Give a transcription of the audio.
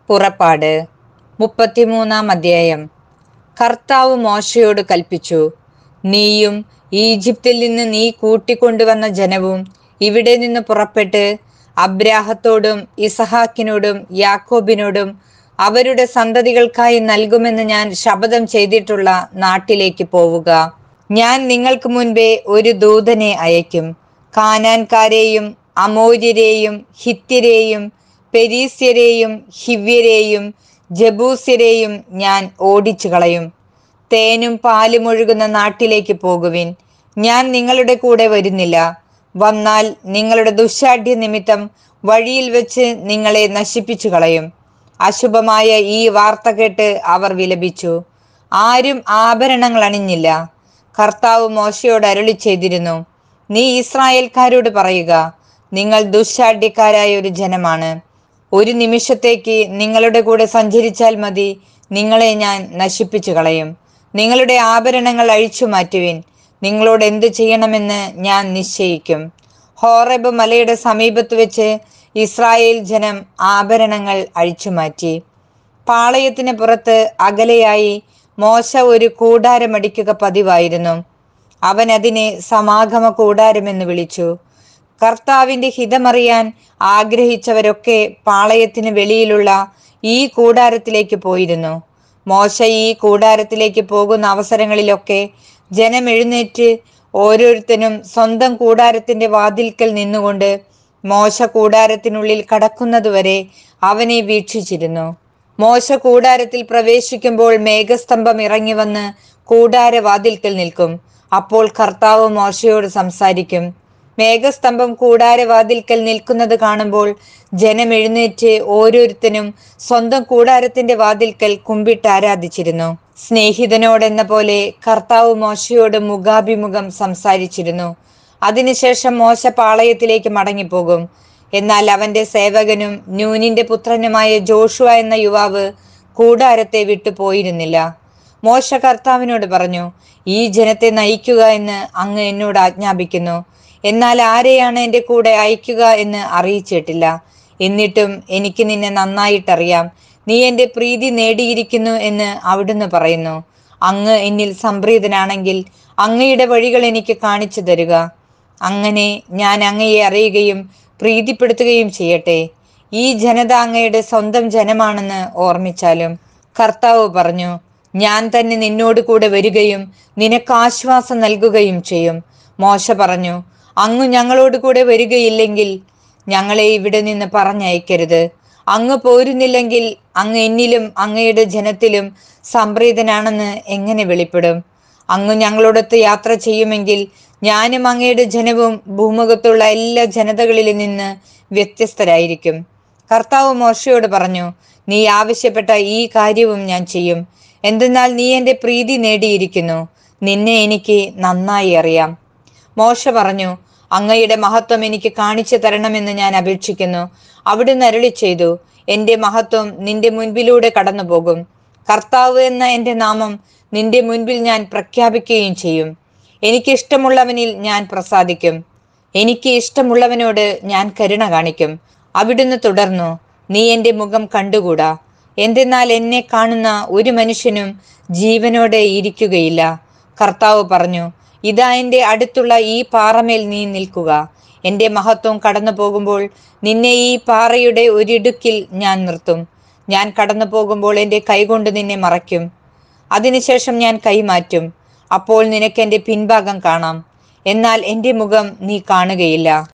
പുറപ്പാട് 33 അധ്യായം. കർത്താവ് മോശയോട് കൽപ്പിച്ചു, നീയും ഈജിപ്തിൽ നിന്ന് നീ കൂട്ടിക്കൊണ്ടുവന്ന ജനവും ഇവിടെ നിന്ന് പുറപ്പെട്ട് അബ്രാഹത്തോടും ഇസഹാക്കിനോടും യാക്കോബിനോടും അവരുടെ സന്തതികൾക്കായി നൽകുമെന്ന് ഞാൻ ശപഥം ചെയ്തിട്ടുള്ള നാട്ടിലേക്ക് പോവുക. ഞാൻ നിങ്ങൾക്ക് മുൻപേ ഒരു ദൂതനെ അയക്കും. കാനാൻകാരെയും അമോര്യരെയും ഹിത്യരെയും പെരീസ്യരെയും ഹിവ്യരെയും ജബൂസ്യരെയും ഞാൻ ഓടിച്ചു കളയും. തേനും പാലും ഒഴുകുന്ന നാട്ടിലേക്ക് പോകുവിൻ. ഞാൻ നിങ്ങളുടെ കൂടെ വരുന്നില്ല. വന്നാൽ നിങ്ങളുടെ ദുശ്ശാഠ്യ നിമിത്തം വഴിയിൽ വെച്ച് നിങ്ങളെ നശിപ്പിച്ചു കളയും. അശുഭമായ ഈ വാർത്ത കേട്ട് അവർ വിലപിച്ചു. ആരും ആഭരണങ്ങൾ അണിഞ്ഞില്ല. കർത്താവ് മോശയോട് അരുളി ചെയ്തിരുന്നു, നീ ഇസ്രായേൽക്കാരോട് പറയുക, നിങ്ങൾ ദുശ്ശാഠ്യക്കാരായ ഒരു ജനമാണ്. ഒരു നിമിഷത്തേക്ക് നിങ്ങളുടെ കൂടെ സഞ്ചരിച്ചാൽ മതി, നിങ്ങളെ ഞാൻ നശിപ്പിച്ചു കളയും. നിങ്ങളുടെ ആഭരണങ്ങൾ അഴിച്ചു മാറ്റുവിൻ. നിങ്ങളോട് എന്ത് ചെയ്യണമെന്ന് ഞാൻ നിശ്ചയിക്കും. ഹോറേബ് മലയുടെ സമീപത്ത് വെച്ച് ഇസ്രായേൽ ജനം ആഭരണങ്ങൾ അഴിച്ചു മാറ്റി. പാളയത്തിന് പുറത്ത് അകലെയായി മോശ ഒരു കൂടാരമടിക്കുക പതിവായിരുന്നു. അവൻ അതിനെ സമാഗമ കൂടാരമെന്ന് വിളിച്ചു. കർത്താവിന്റെ ഹിതമറിയാൻ ആഗ്രഹിച്ചവരൊക്കെ പാളയത്തിന് വെളിയിലുള്ള ഈ കൂടാരത്തിലേക്ക് പോയിരുന്നു. മോശ ഈ കൂടാരത്തിലേക്ക് പോകുന്ന അവസരങ്ങളിലൊക്കെ ജനം എഴുന്നേറ്റ് ഓരോരുത്തരും സ്വന്തം കൂടാരത്തിന്റെ വാതിൽക്കൽ നിന്നുകൊണ്ട് മോശ കൂടാരത്തിനുള്ളിൽ കടക്കുന്നതുവരെ അവനെ വീക്ഷിച്ചിരുന്നു. മോശ കൂടാരത്തിൽ പ്രവേശിക്കുമ്പോൾ മേഘസ്തംഭം ഇറങ്ങി വന്ന് കൂടാരവാതിൽക്കൽ നിൽക്കും. അപ്പോൾ കർത്താവ് മോശയോട് സംസാരിക്കും. മേഘസ്തംഭം കൂടാരവാതിൽക്കൽ നിൽക്കുന്നത് കാണുമ്പോൾ ജനം എഴുന്നേറ്റ് ഓരോരുത്തരും സ്വന്തം കൂടാരത്തിന്റെ വാതിൽക്കൽ കുമ്പിട്ട് ആരാധിച്ചിരുന്നു. സ്നേഹിതനോടെന്ന പോലെ കർത്താവ് മോശയോട് മുഖാഭിമുഖം സംസാരിച്ചിരുന്നു. അതിനുശേഷം മോശ പാളയത്തിലേക്ക് മടങ്ങിപ്പോകും. എന്നാൽ അവന്റെ സേവകനും നൂനിന്റെ പുത്രനുമായ ജോഷുവ എന്ന യുവാവ് കൂടാരത്തെ വിട്ടു പോയിരുന്നില്ല. മോശ കർത്താവിനോട് പറഞ്ഞു, ഈ ജനത്തെ നയിക്കുക എന്ന് അങ്ങ് എന്നോട് ആജ്ഞാപിക്കുന്നു. എന്നാൽ ആരെയാണ് എൻ്റെ കൂടെ അയക്കുക എന്ന് അറിയിച്ചിട്ടില്ല. എന്നിട്ടും എനിക്ക് നിന്നെ നന്നായിട്ടറിയാം. നീ എൻ്റെ പ്രീതി നേടിയിരിക്കുന്നു എന്ന് അവിടുന്ന് പറയുന്നു. അങ്ങ് എന്നിൽ സംപ്രീതനാണെങ്കിൽ അങ്ങയുടെ വഴികൾ എനിക്ക് കാണിച്ചു തരിക. അങ്ങനെ ഞാൻ അങ്ങയെ അറിയുകയും പ്രീതിപ്പെടുത്തുകയും ചെയ്യട്ടെ. ഈ ജനത അങ്ങയുടെ സ്വന്തം ജനമാണെന്ന് ഓർമ്മിച്ചാലും. കർത്താവ് പറഞ്ഞു, ഞാൻ തന്നെ നിന്നോട് കൂടെ വരികയും നിനക്ക് ആശ്വാസം നൽകുകയും ചെയ്യും. മോശ പറഞ്ഞു, അങ്ങ് ഞങ്ങളോട് കൂടെ വരികയില്ലെങ്കിൽ ഞങ്ങളെ ഇവിടെ നിന്ന് പറഞ്ഞയക്കരുത്. അങ്ങ് പോരുന്നില്ലെങ്കിൽ അങ്ങ് എന്നിലും അങ്ങയുടെ ജനത്തിലും സംപ്രീതനാണെന്ന് എങ്ങനെ വെളിപ്പെടും? അങ്ങ് ഞങ്ങളോടൊത്ത് യാത്ര ചെയ്യുമെങ്കിൽ ഞാനും അങ്ങയുടെ ജനവും ഭൂമുഖത്തുള്ള എല്ലാ ജനതകളിൽ നിന്ന് വ്യത്യസ്തരായിരിക്കും. കർത്താവ് മോശയോട് പറഞ്ഞു, നീ ആവശ്യപ്പെട്ട ഈ കാര്യവും ഞാൻ ചെയ്യും. എന്തെന്നാൽ നീ എൻ്റെ പ്രീതി നേടിയിരിക്കുന്നു. നിന്നെ എനിക്ക് നന്നായി അറിയാം. മോശ പറഞ്ഞു, അങ്ങയുടെ മഹത്വം എനിക്ക് കാണിച്ചു തരണമെന്ന് ഞാൻ അപേക്ഷിക്കുന്നു. അവിടുന്ന് അരുളി ചെയ്തു, എൻ്റെ മഹത്വം നിന്റെ മുൻപിലൂടെ കടന്നു പോകും. കർത്താവ് എന്ന എൻ്റെ നാമം നിന്റെ മുൻപിൽ ഞാൻ പ്രഖ്യാപിക്കുകയും ചെയ്യും. എനിക്ക് ഇഷ്ടമുള്ളവനിൽ ഞാൻ പ്രസാദിക്കും. എനിക്ക് ഇഷ്ടമുള്ളവനോട് ഞാൻ കരുണ കാണിക്കും. അവിടുന്ന് തുടർന്നു, നീ എൻ്റെ മുഖം കണ്ടുകൂടാ. എന്തെന്നാൽ എന്നെ കാണുന്ന ഒരു മനുഷ്യനും ജീവനോടെ ഇരിക്കുകയില്ല. കർത്താവ് പറഞ്ഞു, ഇതാ എൻ്റെ അടുത്തുള്ള ഈ പാറമേൽ നീ നിൽക്കുക. എൻ്റെ മഹത്വം കടന്നു പോകുമ്പോൾ നിന്നെ ഈ പാറയുടെ ഒരിടുക്കിൽ ഞാൻ നിർത്തും. ഞാൻ കടന്നു പോകുമ്പോൾ എൻ്റെ കൈകൊണ്ട് നിന്നെ മറയ്ക്കും. അതിനുശേഷം ഞാൻ കൈമാറ്റും. അപ്പോൾ നിനക്ക് എൻ്റെ പിൻഭാഗം കാണാം, എന്നാൽ എൻ്റെ മുഖം നീ കാണുകയില്ല.